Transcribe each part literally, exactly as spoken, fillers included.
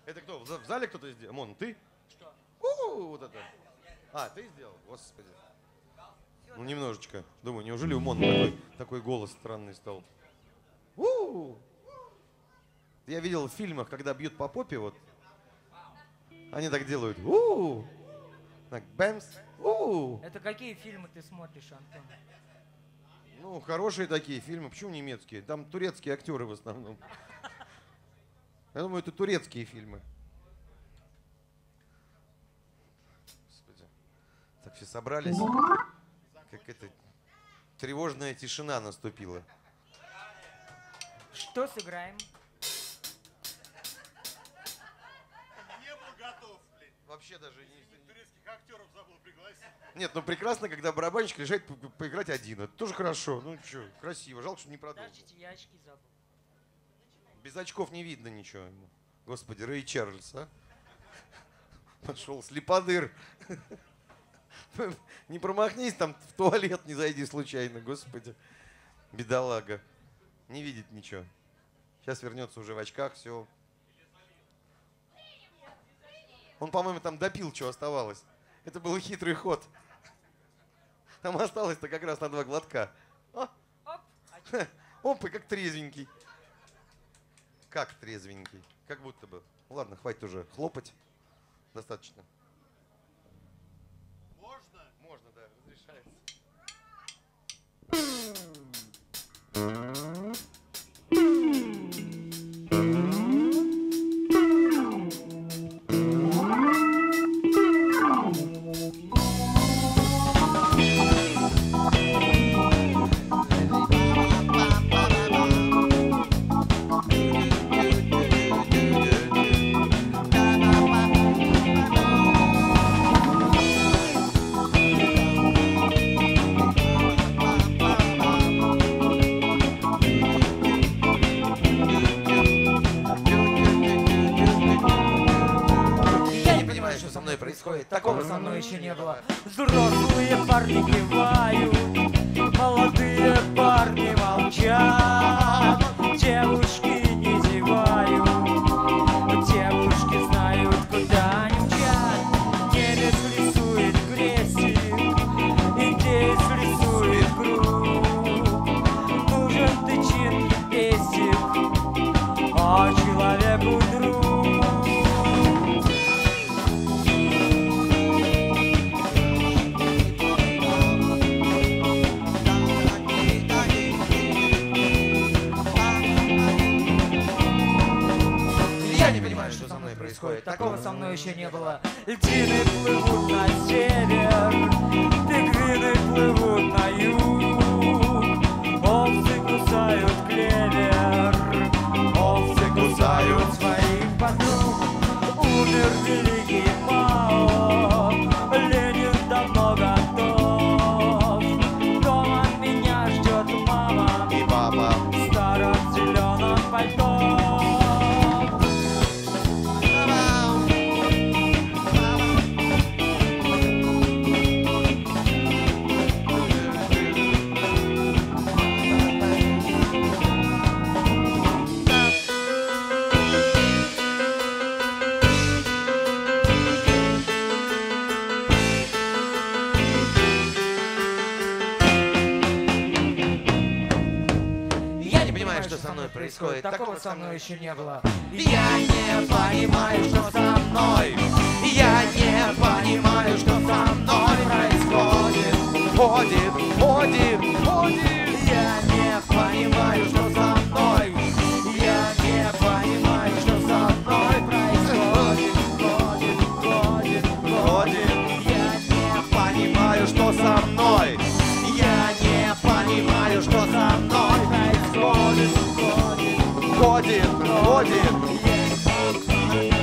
Это кто? В зале кто-то сделал? Мон, ты? Что? У-у-у, вот это. А, ты сделал? Господи. Ну, немножечко. Думаю, неужели у Мона такой, такой голос странный стал? У-у-у. Я видел в фильмах, когда бьют по попе, вот. Они так делают. У-у-у. Так, бэмс. У-у-у. Это какие фильмы ты смотришь, Антон? Ну, хорошие такие фильмы. Почему немецкие? Там турецкие актеры в основном. Я думаю, это турецкие фильмы. Господи. Так все собрались. Как это... Тревожная тишина наступила. Что сыграем? Не был готов, блин. Вообще даже не... Турецких актеров забыл пригласить. Нет, ну прекрасно, когда барабанщик решает по поиграть один. Это тоже хорошо. Ну что, красиво. Жалко, что не продолжил. Подождите, я очки забыл. Без очков не видно ничего. Господи, Рэй Чарльз, а? Пошел слеподыр. Не промахнись там, в туалет не зайди случайно, господи. Бедолага. Не видит ничего. Сейчас вернется уже в очках, все. Он, по-моему, там допил, что оставалось. Это был хитрый ход. Там осталось-то как раз на два глотка. О! Оп, Оп, и как трезвенький. Как трезвенький. Как будто бы. Ладно, хватит уже хлопать. Достаточно. Можно? Можно, да, разрешается. происходит, такого со мной еще не было. Взрослые парни кивают, молодые парни молчат, девушки не зевают, девушки знают, куда они мчат. Немец рисует крестик, индеец рисует круг, нужен тычин пестик, а человеку друг. Такого со мной еще не было. Льдины плывут на север, пингвины плывут на юг, овцы кусают клевер, овцы кусают своих подруг. Умер великий Мао, Ленин давно готов, дома меня ждет мама И папа в старом зеленом пальто. происходит. Такого со мной еще не было. Я не понимаю, что со мной. Я не понимаю, что со мной происходит. Ходит, ходит, ходит. Я не понимаю, что со мной. Я не понимаю, что со мной происходит. Ходит, ходит, ходит. Я не понимаю, что со мной. Я не понимаю, что со мной происходит. Ходит, ходит. Yeah.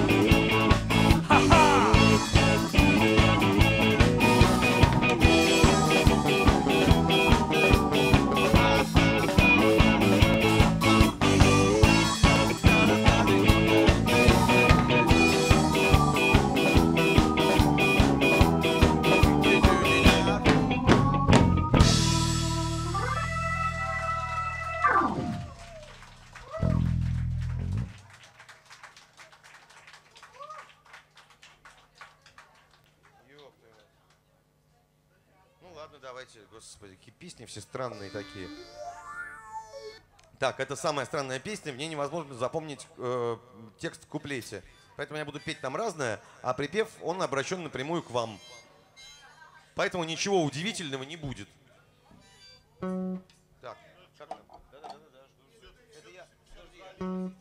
Ну давайте, господи, какие песни все странные такие. Так, это самая странная песня, мне невозможно запомнить э, текст в куплете. Поэтому я буду петь там разное, а припев, он обращен напрямую к вам. Поэтому ничего удивительного не будет. Так, как там? Да-да-да, жду. Это я. Подожди, я.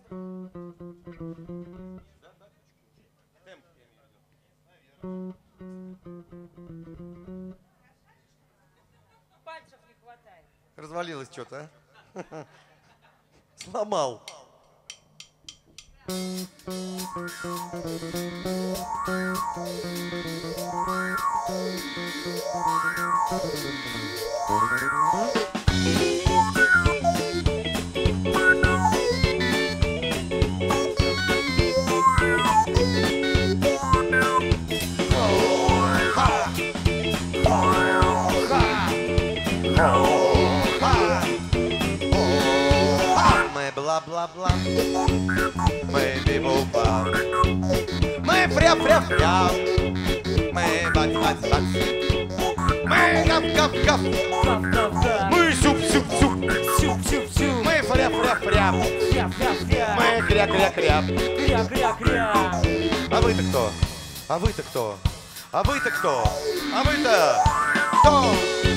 Да, да? Темп, я имею в виду. Пальцев не хватает. Развалилось что-то, а? Сломал. Мы бла-бла-бла, мы бибу-ба, мы фря-фря-фря, мы бац-бац-бац, мы гав-гав-гав, Гав-гав-гав. мы сюп-сюп-сюп, Сюп-сюп-сюп. мы фря-фря-фря, Фря-фря-фря. мы кря-кря-кря. Кря-кря-кря. А вы-то кто? А вы-то кто? А вы-то кто? А вы-то кто?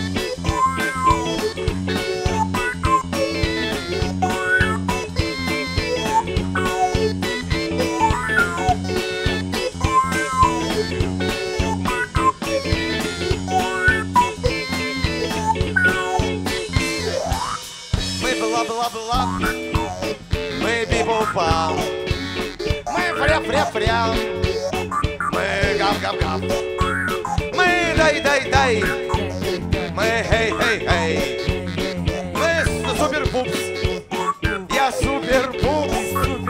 Мы бла-бла-бла, мы бибу-ба, мы фря-фря-фря, мы гав-гав-гав, мы дай-дай-дай, мы хей-хей-хей, мы супер-пупс, я супер-пупс.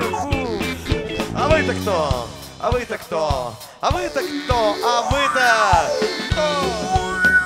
А вы-то кто? А вы-то кто? А вы-то кто? А вы-то кто?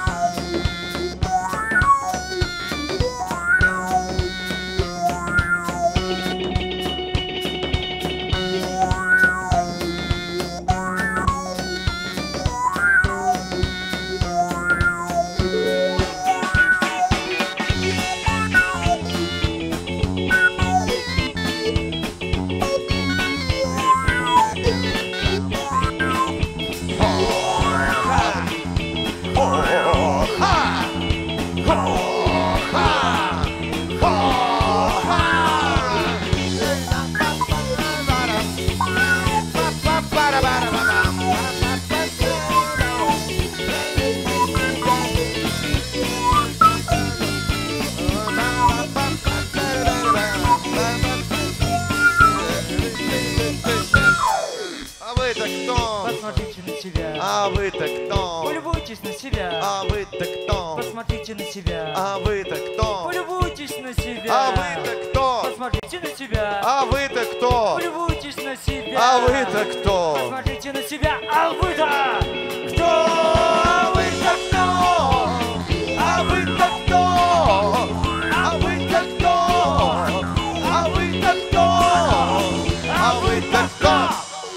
Посмотрите на себя. А вы-то кто? Полюбуйтесь на себя. А вы-то кто? Посмотрите на себя. А вы-то кто? Полюбуйтесь на себя. А вы-то кто? Посмотрите на себя. А вы-то кто? Полюбуйтесь на себя. А вы-то кто? Посмотрите на себя. А вы-то кто? А вы-то кто? А вы-то кто? А вы-то кто? А вы-то кто? А вы-то кто?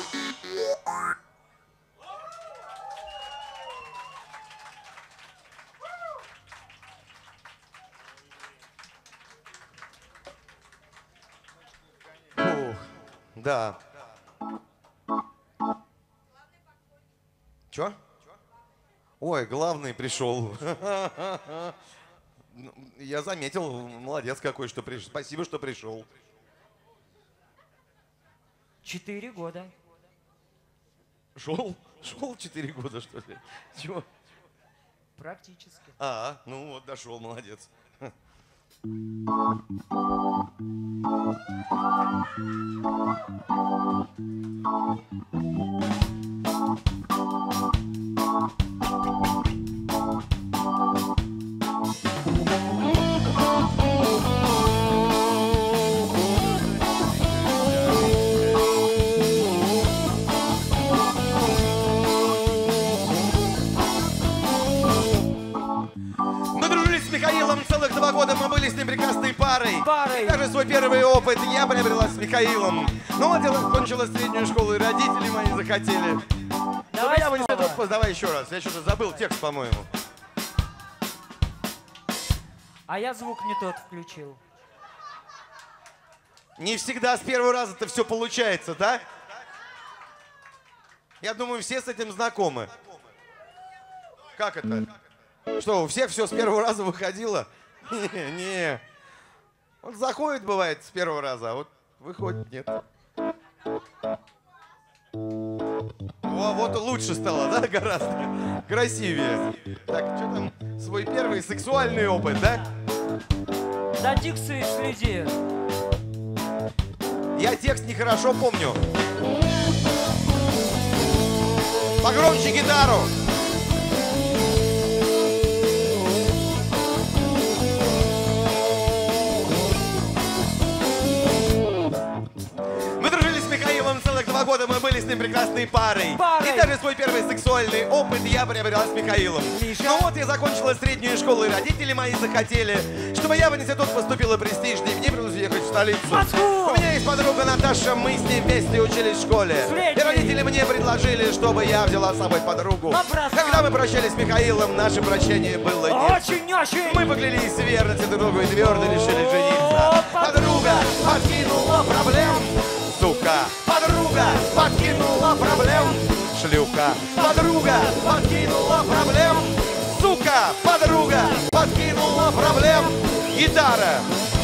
Фух, да. Чё? Ой, главный пришел. Я заметил, молодец какой, что пришел. Спасибо, что пришел. Четыре года. Шел? Шел четыре года, что ли? Чего? Практически. А, ну вот, дошел, молодец. Мы дружили с Михаилом целых два года, мы были с ним прекрасной парой. Парой. Даже свой первый опыт я приобрела с Михаилом. Ну вот я кончила среднюю школу, и родители мои захотели. Давай я в снова. институт, давай еще раз. Я что-то забыл текст, по-моему. А я звук не тот включил. Не всегда с первого раза-то все получается, да? Я думаю, все с этим знакомы. Как это? Что, у всех все с первого раза выходило? Не, не. Вот заходит, бывает, с первого раза, а вот выходит, нет. О, вот лучше стало, да, гораздо красивее. Так, что там, свой первый сексуальный опыт, да? За дикцией следи. Я текст нехорошо помню. Погромче гитару. Мы дружили с Михаилом целых два года, мы были с ним прекрасной парой. Парой. И даже свой первый сексуальный опыт я приобрела с Михаилом. Миша. Ну вот я закончила среднюю школу, и родители мои захотели, чтобы я в институт поступила престижней, мне пришлось ехать в столицу. Москву! У меня есть подруга Наташа, мы с ней вместе учились в школе. Средней. И родители мне предложили, чтобы я взяла с собой подругу. Напрасно. Когда мы прощались с Михаилом, наше прощание было нежным. Очень-очень. Мы поклялись в верности друг другу и твердо решили жениться. О, Подруга подкинула проблем. Сука, подруга подкинула проблем. Шлюха, подруга подкинула проблем. Сука, подруга подкинула проблем. Гитара.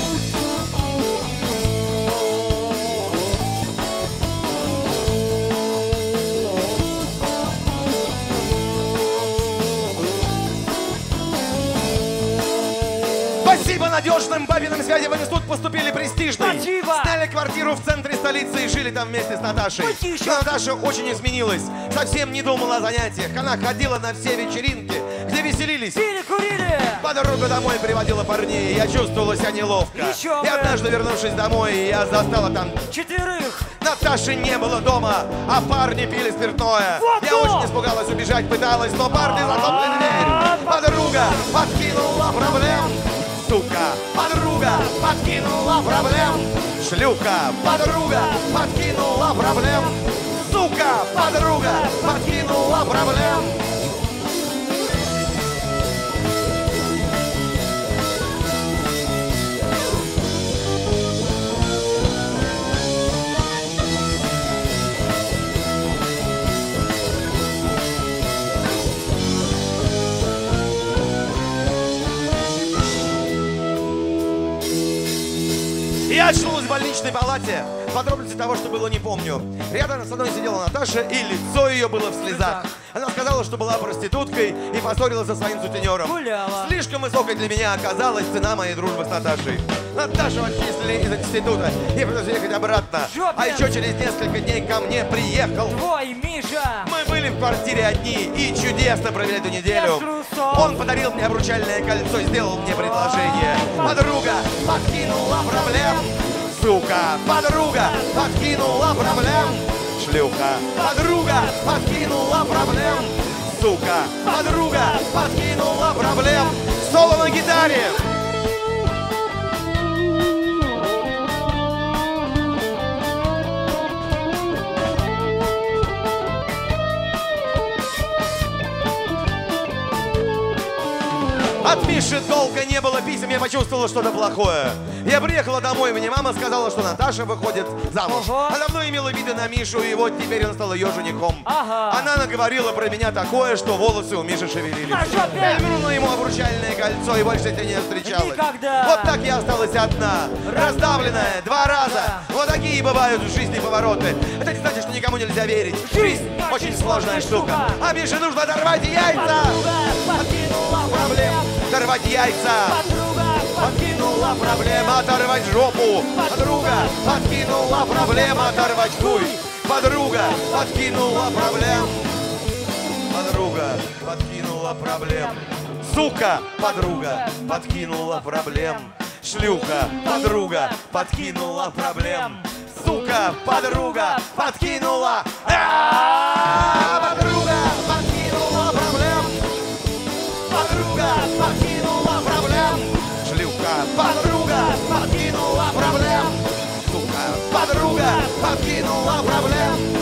Спасибо надежным бабиным связям в институт поступили престижный. Спасибо. Сняли квартиру в центре столицы и жили там вместе с Наташей. Потише. Но Наташа очень изменилась. Совсем не думала о занятиях. Она ходила на все вечеринки, где веселились. Пили, курили. Подруга домой приводила парней, и я чувствовала себя неловко. Еще И бы. однажды, вернувшись домой, я застала там... Четверых. Наташи не было дома, а парни пили спиртное. Вот Я то! очень испугалась, убежать пыталась, но парни захлопнули дверь. Подруга подкинула проблем. Сука, подруга подкинула проблем. Шлюха, подруга подкинула проблем. Сука, подруга подкинула проблем. Я очнулась в больничной палате. Подробности того, что было, не помню. Рядом со мной сидела Наташа, и лицо ее было в слезах. Она сказала, что была проституткой и поссорилась со своим сутенером. Гуляла. Слишком высокой для меня оказалась цена моей дружбы с Наташей. Наташу отчислили из института и пришлось ехать обратно. Жопе. А еще через несколько дней ко мне приехал. Твой Миша. Мы были в квартире одни и чудесно провели эту неделю. Без трусов. Он подарил мне обручальное кольцо и сделал мне предложение. Подруга подкинула проблем. Сука, подруга подкинула проблем. Шлюха, подруга подкинула проблем. Сука, подруга подкинула проблем. Соло на гитаре. От Миши долго не было писем, я почувствовала что-то плохое. Я приехала домой, мне мама сказала, что Наташа выходит замуж. Ого. Она давно имела виды на Мишу, и вот теперь он стал ее женихом. Ага. Она наговорила про меня такое, что волосы у Миши шевелились. На жопе. Я вернула ему обручальное кольцо, и больше с этим не встречалась. Никогда. Вот так я осталась одна, раздавленная два раза. Вот такие бывают в жизни повороты. Это не значит, что никому нельзя верить. Жизнь очень сложная штука. А Мише нужно оторвать яйца. Подкинула проблем. Оторвать яйца. Подруга. Подкинула проблема оторвать жопу. Подруга подкинула проблема оторвать хуй. Подруга подкинула проблем. Подруга подкинула проблем. Сука, подруга подкинула проблем. Шлюха, подруга подкинула проблем. Сука, подруга подкинула. А-а-а, подруга подкинула проблем. Подруга подкинула проблем. Шлюха, подруга подкинула проблем. Сука, подруга подкинула проблем.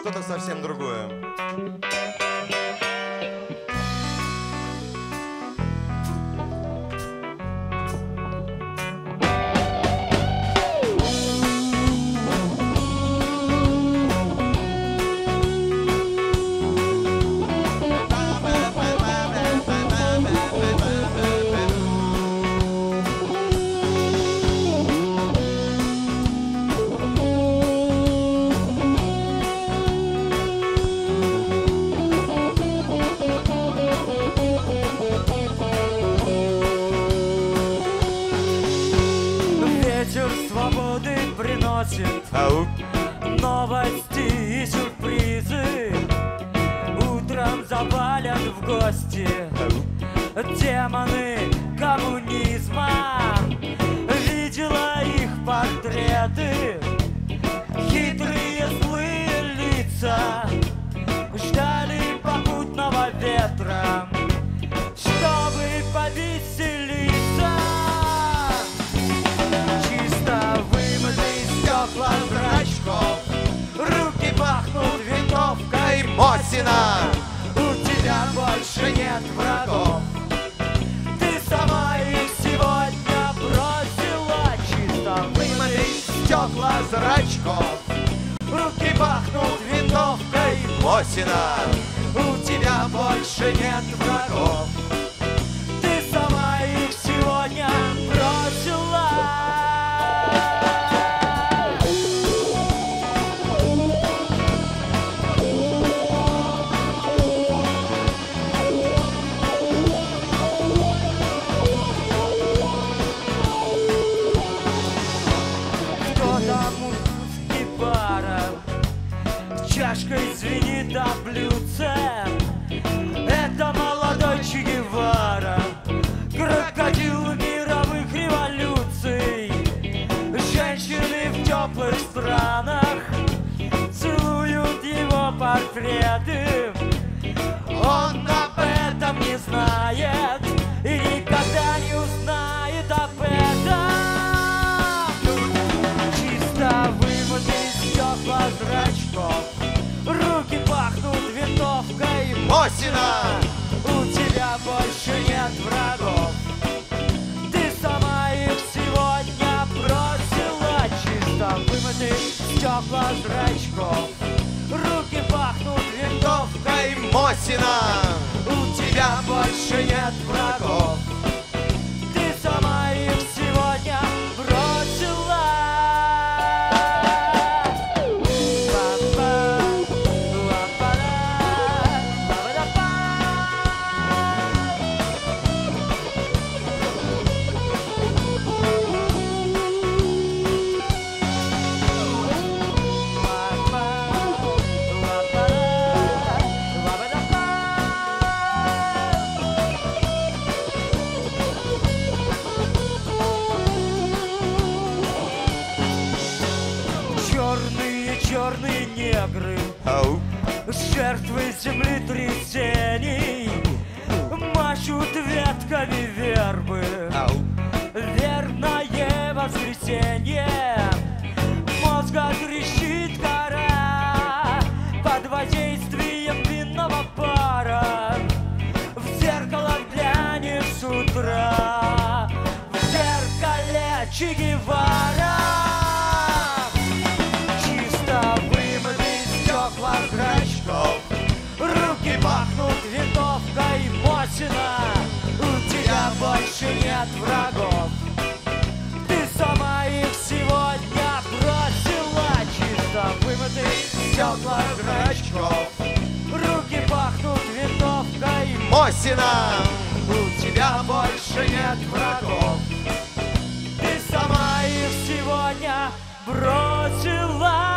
что-то совсем другое. Ау. Новости и сюрпризы утром завалят в гости. Ау. Демоны коммунизма, видела их портреты, хитрые злые лица ждали попутного ветра, чтобы повеселиться. Стекла зрачков, руки пахнут винтовкой Мосина. У тебя больше нет врагов. Ты сама их сегодня бросила. Чисто вымытые стекла зрачков, руки пахнут винтовкой Мосина. У тебя больше нет врагов. Ты сама их сегодня бросила. Чашкой звенит о блюдце. Это молодой Че Гевара, крокодил мировых революций. Женщины в теплых странах целуют его портреты. Он об этом не знает и никогда не узнает об этом. Чисто вымытые стекла зрачков, руки пахнут винтовкой Мосина. У тебя больше нет врагов. Ты сама их сегодня бросила. Чисто вымытые стекла зрачков, руки пахнут винтовкой Мосина. У тебя больше нет врагов. Ты сама их сегодня бросила. Черные негры, Ау. жертвы землетрясений, машут ветками вербы. Ау. Верное воскресенье, мозга трещит кора под воздействием винного пара. В зеркало глянешь с утра, в зеркале Че Гевара. Зрачков, руки пахнут винтовкой Мосина. У тебя больше нет врагов. Ты сама их сегодня бросила. Чисто вымытые стекла зрачков, руки пахнут винтовкой Мосина. У тебя больше нет врагов. Ты сама их сегодня бросила.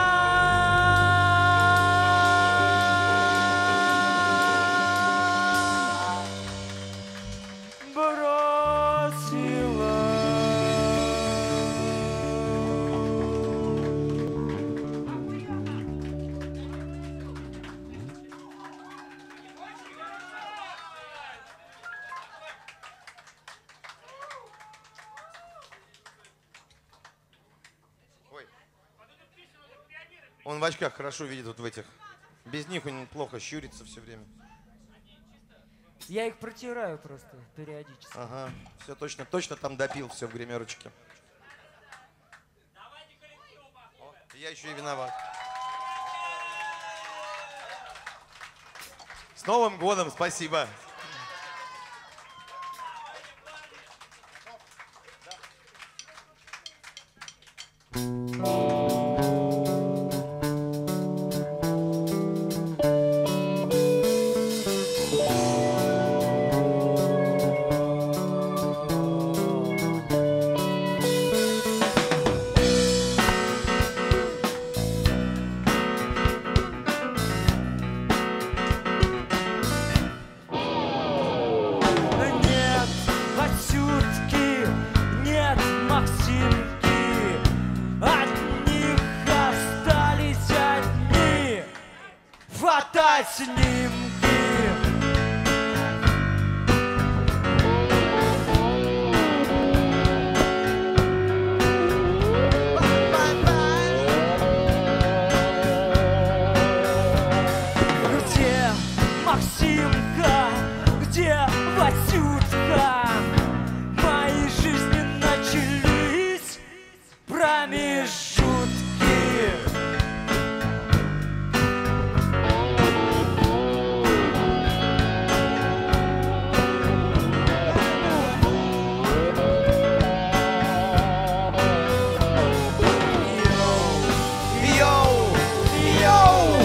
Он в очках хорошо видит вот в этих. Без них он плохо щурится все время. Я их протираю просто периодически. Ага, все точно, точно там допил все в гримерочке. О, я еще и виноват. С Новым годом, спасибо. Нет Васютки, нет Максимки, от них остались одни фотоснимки. Где Максимка, где Васютка? Мои жизни начались промежутки. Йоу! Йоу!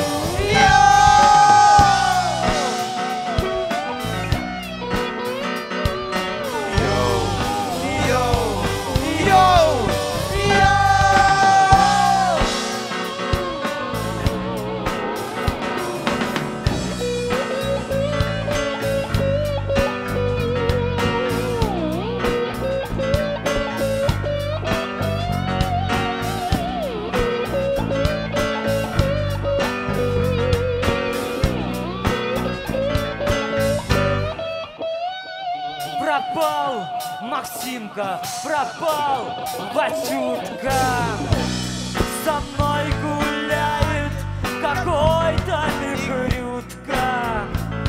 Пропал Максимка, пропал Васютка. Со мной гуляет какой-то микрютка.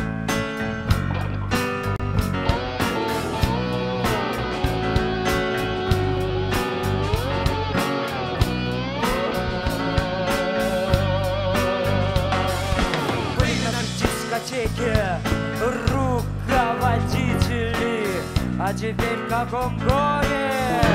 Были на дискотеке руководители, а теперь в каком горе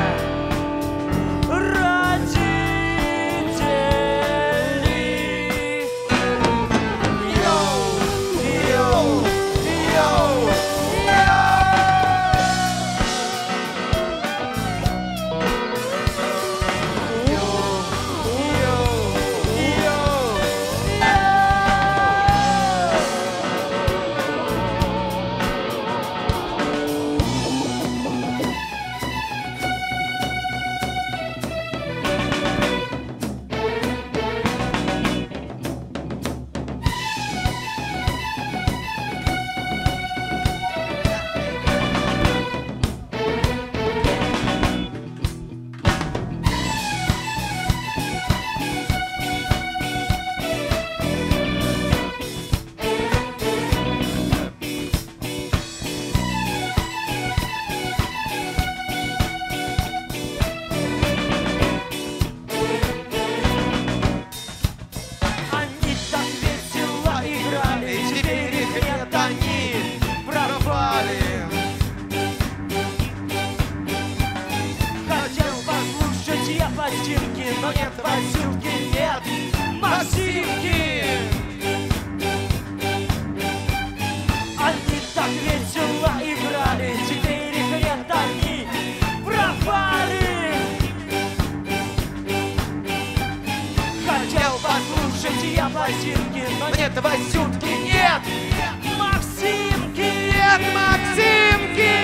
родители? Йоу, йоу, йоу, Они так весело играли, теперь их нет, они пропали. Хотел послушать я пластинки, но нет Василки, нет Максимки. Они так весело играли, теперь их нет, они пропали. Хотел послушать я пластинки, но нет Васютки, нет Максимки, нет Максимки.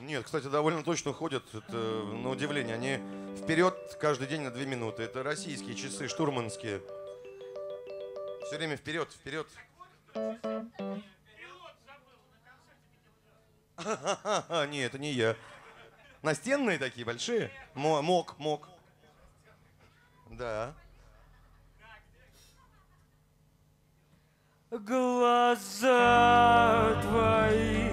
Нет, кстати, довольно точно ходят, это, на удивление. Они вперед каждый день на две минуты. Это российские часы, штурманские. Все время вперед, вперед. Не, это не я. Настенные такие большие? Мок, мок. Да. Глаза твои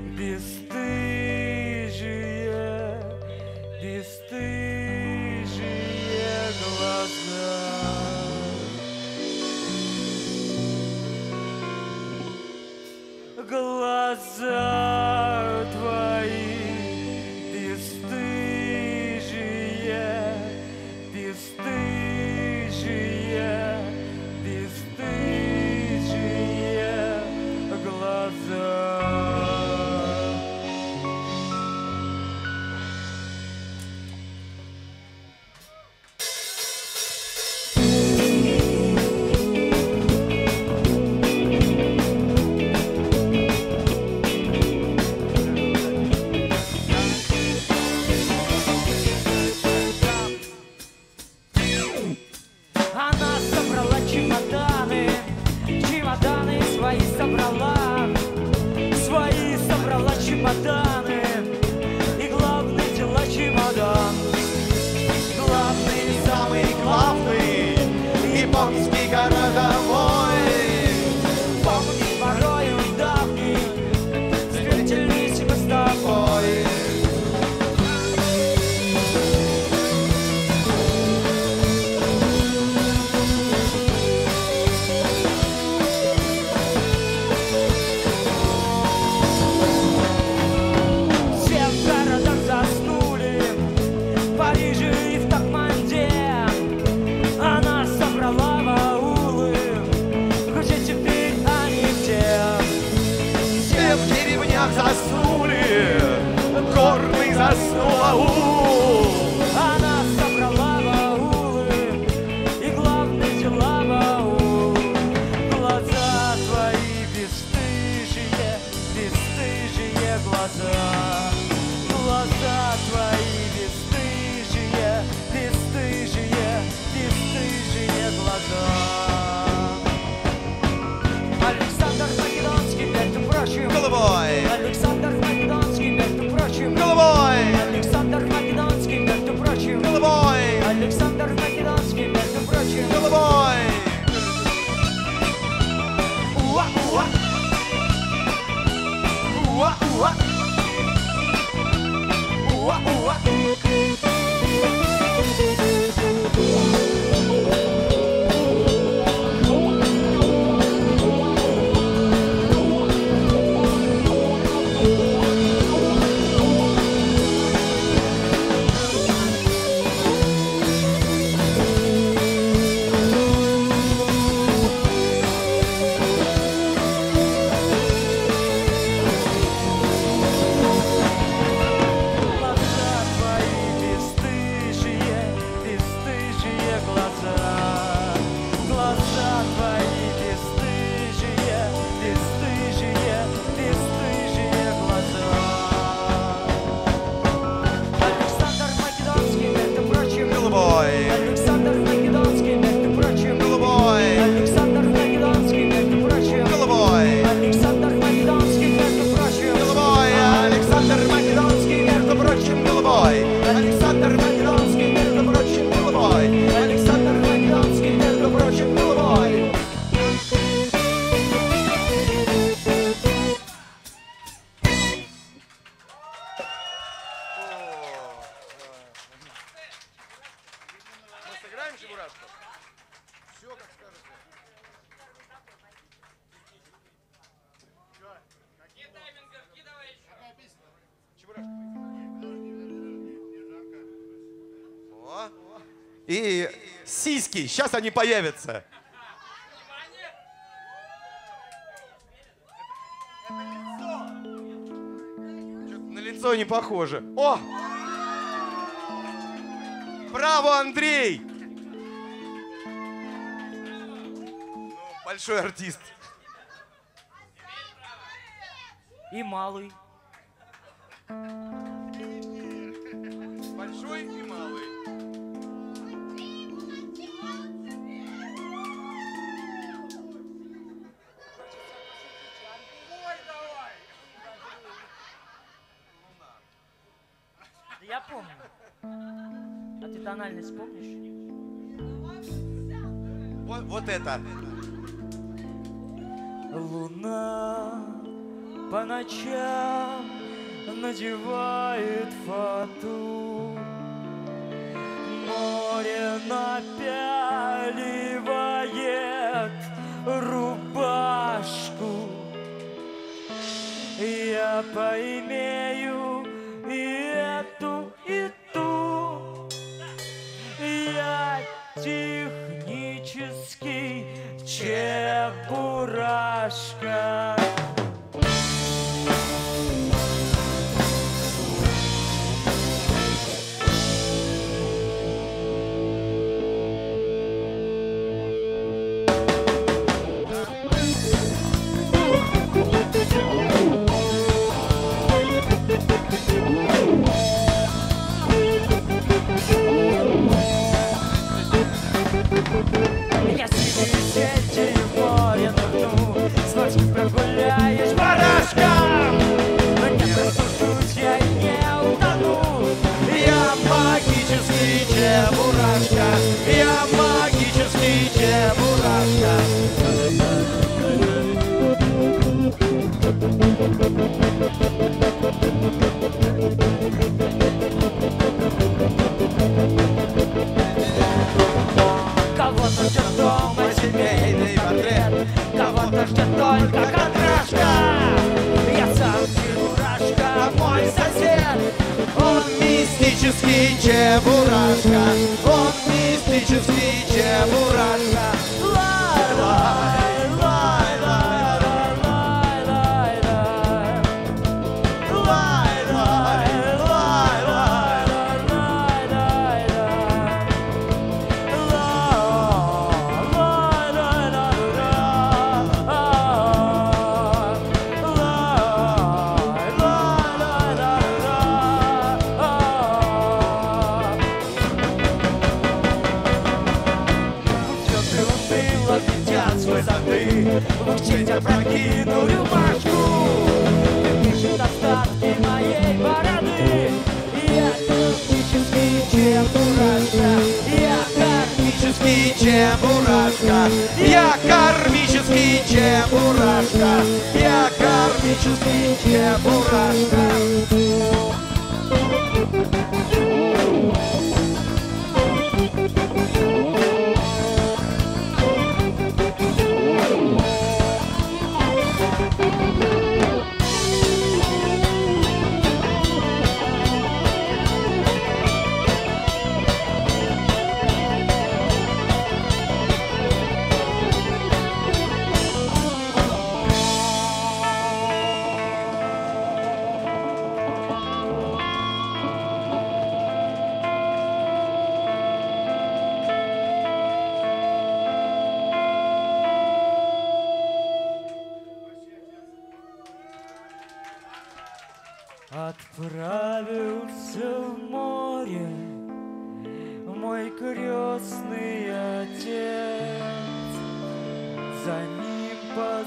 бесстыжие, бесстыжие глаза. Глаза твои бесстыжие, бесстыжие, бесстыжие глаза. Она собрала чемоданы, чемоданы свои собрала, свои собрала чемоданы, и главное дела чемодан. Главный, самый главный, японский городовой. Помни порою давний, встретились мы с тобой. Все в городах заснули, в Париже и в Токманде. Она собрала баулы, где теперь они все? Все в деревнях заснули, горный заснул аул. Она собрала баулы, и главное дела баул. Глаза твои бесстыжие, бесстыжие глаза. Глаза твои бесстыжие, бесстыжие, бесстыжие глаза. Александр Македонский, между прочим, Головой, Александр Македонский, между прочим, головой, Александр Македонский, между прочим, головой, Александр Македонский, между прочим, головой. уа, уа, уа, уа, уа, уа. Глаза твои бесстыжие, бесстыжие глаза. Глаза твои бесстыжие, бесстыжие, бесстыжие глаза. Александр Македонский, между прочим, Головой, Александр Македонский, между прочим, головой, Александр Македонский, между прочим, головой, Александр Македонский, между прочим, головой. Александр Македонский, между прочим, головой. Александр Македонский, между прочим, Головой. Александр Македонский, между прочим, головой. Мы сыграем Чебурашку? Все, как скажете. О. И сиськи, сейчас они появятся. Что-то на лицо не похоже. О! Браво, Андрей! Ну, большой артист. И малый. Большой и малый. Да я помню. А ты тональность помнишь? Вот, вот это. Луна по ночам надевает фату, море напяливает рубашку. Я поимею и эту, и ту. Я технический чебурашка. Я сидю сети в море нырну, с ночи прогуляюсь барашком. Но не прослушаюсь, я не утону. Я магический чебурашка, я магический чебурашка. Кого-то ждет дома семейный портрет, кого-то ждет только контрашка. Я сам чебурашка, а мой сосед, Он мистический чебурашка, он мистический чебурашка. лай, лай, лай, лай, лай, лай, лай. Лай, лай, лай, лай. Вчить опрокину рюмашку, пишет остатки моей бороды. Я кармический чебурашка, я кармический Чебурашка, я кармический чебурашка, я кармический чебурашка. Отправился в море мой крестный отец, за ним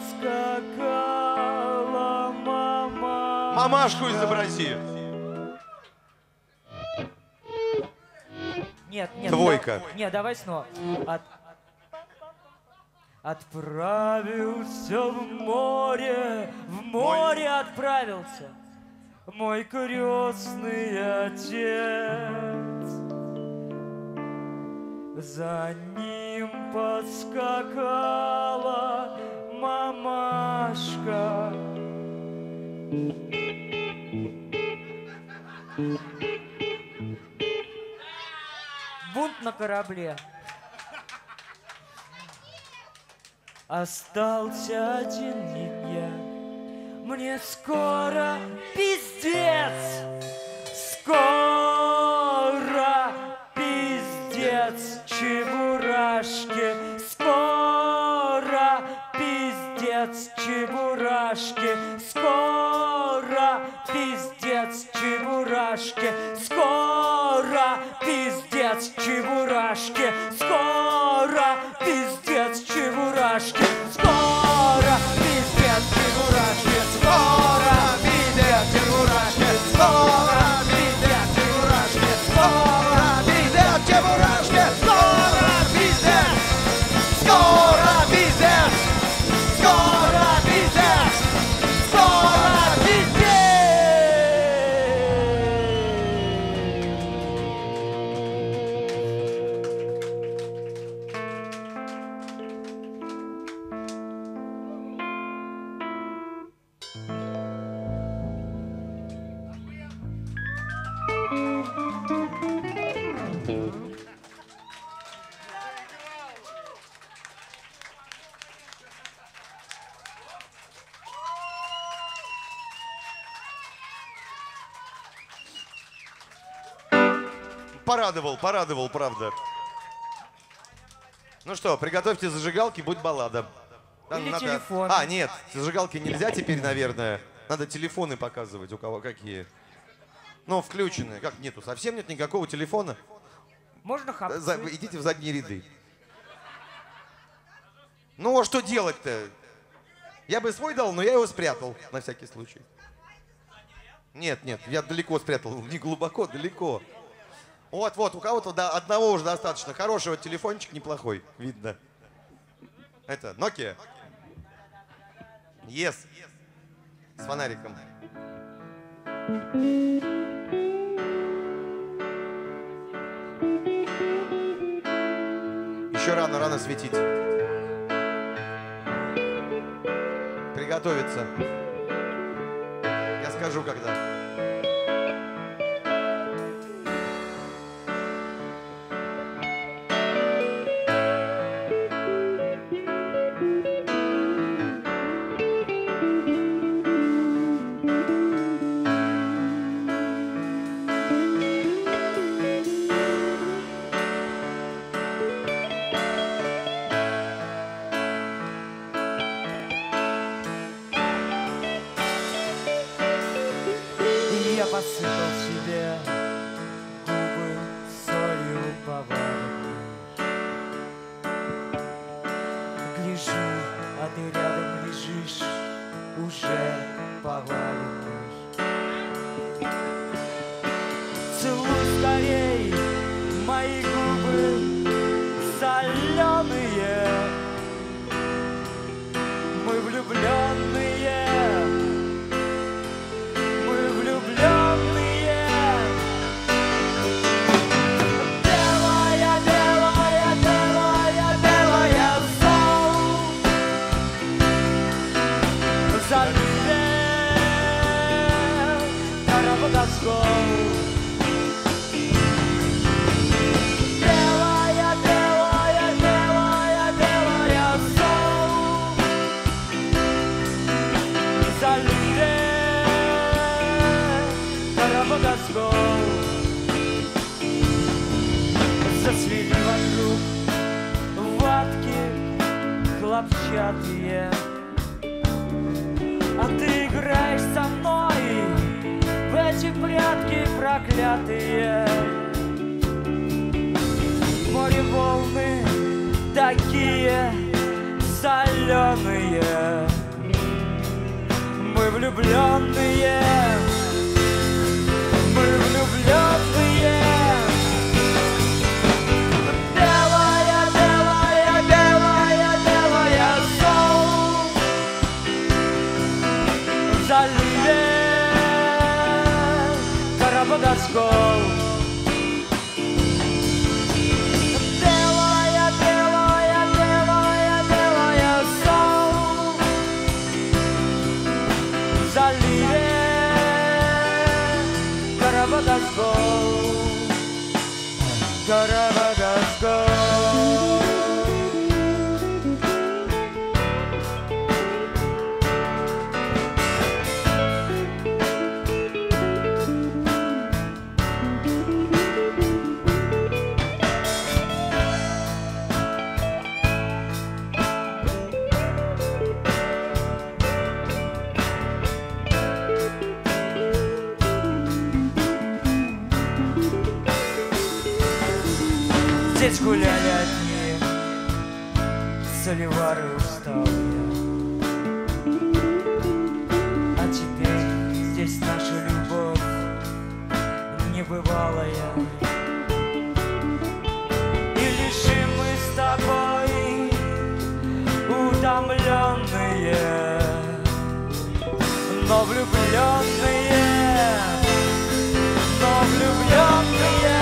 поскакала мама. Мамашку изобрази. Нет, нет. Двойка. да- нет, давай снова. От- Отправился в море, в море отправился мой крестный отец. За ним подскакала мамашка. Бунт на корабле. Остался один я. Мне скоро пиздец. Скоро пиздец чебурашки. Скоро пиздец чебурашки. Скоро пиздец пиздец, чебурашки. Скоро пиздец, чебурашки. Скоро пиздец, чебурашки. Скоро пиздец, чебурашки. Скоро пиздец, чебурашки. Скоро пиздец, чебурашки. Скоро пиздец, чебурашки. Скоро пиздец. Скоро пиздец. Скоро пиздец. Скоро пиздец. Порадовал, порадовал, правда. Ну что, приготовьте зажигалки, будет баллада. Там Или надо... телефон. А, нет, зажигалки нельзя теперь, наверное. Надо телефоны показывать, у кого какие. Ну, включенные. Как нету? Совсем нет никакого телефона? Можно хапнуть? За- Идите в задние ряды. Ну, а что делать-то? Я бы свой дал, но я его спрятал, на всякий случай. Нет, нет, я далеко спрятал, не глубоко, далеко. Вот, вот, у кого-то до одного уже достаточно. Хороший вот телефончик, неплохой, видно. Это, Nokia. Yes. С фонариком. Еще рано, рано светить. Приготовиться. Я скажу, когда. Я посыпал себе губы солью поваренной. Гляжу, а ты рядом лежишь, уже поваленный. Целуй скорей мои губы соленые. Мы влюбленные. Мы влюбленные. Белая, белая, белая, белая зол. Залив Карабагоскол. Белая, белая, белая, белая зол. Залив Карабагоскол. Зацвели вокруг ватки хлопчатые. А ты играешь со мной в эти прятки проклятые. Море волны такие соленые. Мы влюбленные. Мы влюбленные. Белая, белая, белая, белая зол. В заливе Карабагоскол. Белая, белая, белая, белая зол. В заливе Карабагоскол. Карабагоскол. Здесь гуляли одни соливары усталые. А теперь здесь наша любовь небывалая. И лишь мы с тобой утомленные, но влюбленные, но влюбленные.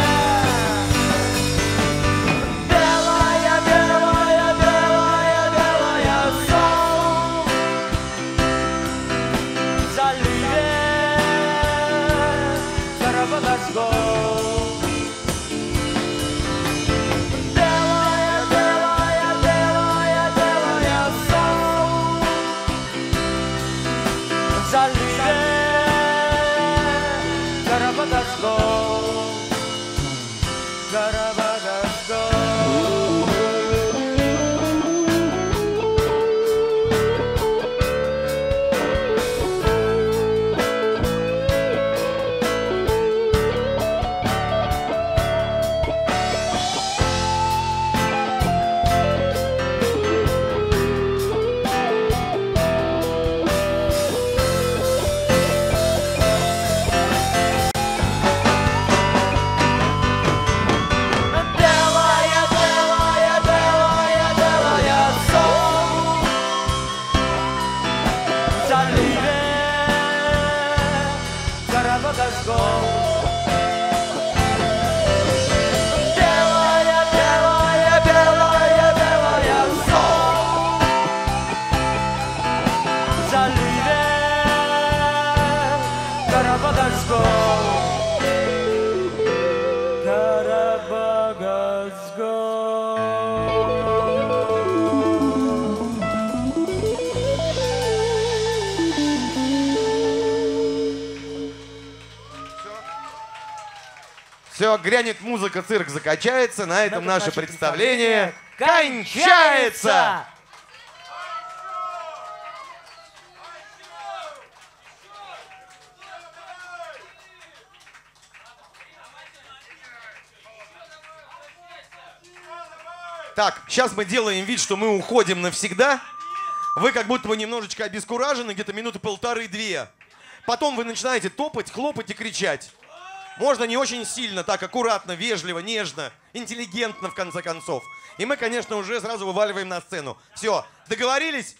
Белая, белая, белая, белая солнце в заливе Карабагазгол. Белая, белая, белая, белая солнце в заливе Карабагазгол. Карабагазгол. Все, грянет музыка, цирк закачается. На этом На наше наше представление представление кончается. Так, сейчас мы делаем вид, что мы уходим навсегда. Вы как будто бы немножечко обескуражены, где-то минуты полторы-две. Потом вы начинаете топать, хлопать и кричать. Можно не очень сильно, так аккуратно, вежливо, нежно, интеллигентно, в конце концов. И мы, конечно, уже сразу вываливаем на сцену. Все, договорились?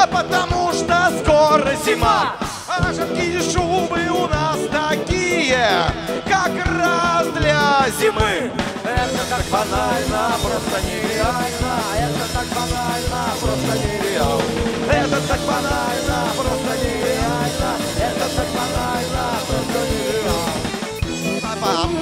а потому что скоро зима. А жаркие шубы у нас такие, как раз для зимы. Это так банально, просто нереально. Это так банально, просто нереально. Это так банально, просто нереально. Это так банально, просто нереально.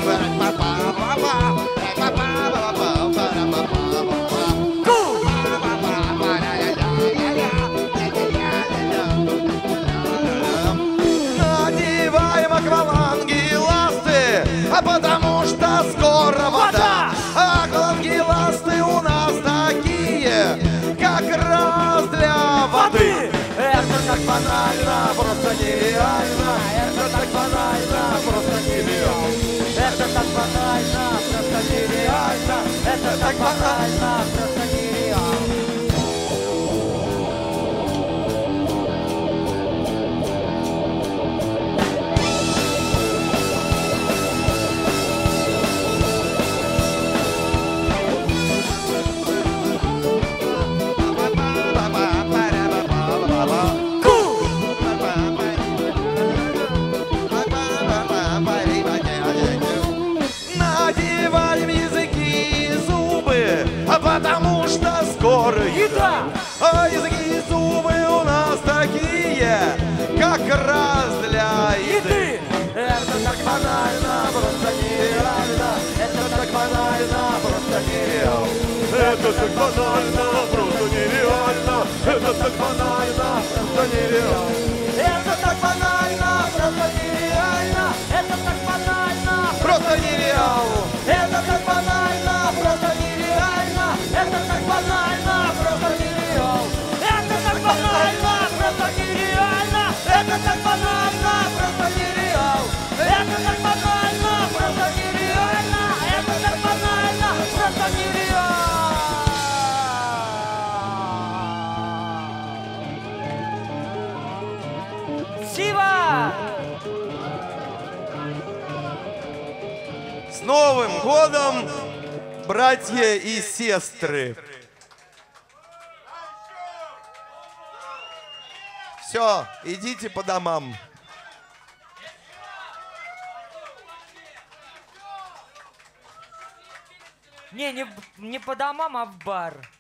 Надеваем акваланги ласты, а потому что скоро вода. Акваланги ласты у нас такие, как раз для воды. Это так банально, просто нереально. Это так банально, просто нереально. Это так банально, просто нереально. Это так банально, просто нереально. Надеваем языки и зубы, а потому что скоро еда. А языки и зубы у нас такие, как раз для еды. Это так банально, просто нереально. Это так банально, просто нереально. Это так банально, просто нереально. Это так банально, просто нереально. Это так банально, просто нереально. Это так банально, Просто нереально. это так банально, просто нереально. Это так банально, просто нереально. Это так банально, просто нереально. Это так банально, просто нереально. Это так банально, просто нереально. Это так банально, просто нереально. Сива! С Новым годом, братья и сестры! Все, идите по домам. Не, не, в- не по домам, а в бар.